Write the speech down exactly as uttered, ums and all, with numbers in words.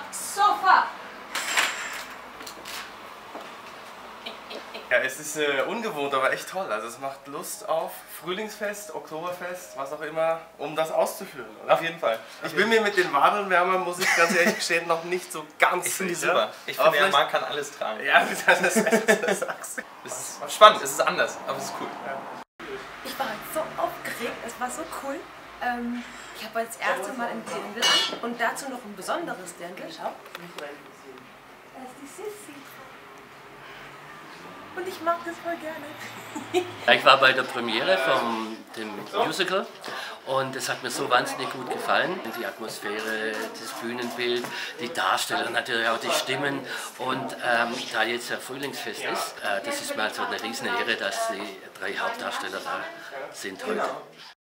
Sofa! Ja, es ist äh, ungewohnt, aber echt toll. Also es macht Lust auf Frühlingsfest, Oktoberfest, was auch immer, um das auszuführen. Oder? Auf jeden Fall. Ich bin mir mit den Wadelwärmern, muss ich ganz ehrlich gestehen, noch nicht so ganz Ich finde die sicher. super. Ich Aber finde, der vielleicht- Mann kann alles tragen. Ja, das, das, das, das sagst du. Es ist spannend, es ist anders, aber es ist cool. Ich war so aufgeregt, es war so cool. Ähm, ich habe das erste Mal ein Dirndl an und dazu noch ein besonderes Dirndl. Schau. Da ist die Sissi. Und ich mag das voll gerne. Ich war bei der Premiere von dem Musical und es hat mir so wahnsinnig gut gefallen. Die Atmosphäre, das Bühnenbild, die Darsteller, natürlich auch die Stimmen. Und ähm, da jetzt ja Frühlingsfest ist, äh, das ist mal so eine riesen Ehre, dass die drei Hauptdarsteller da sind heute.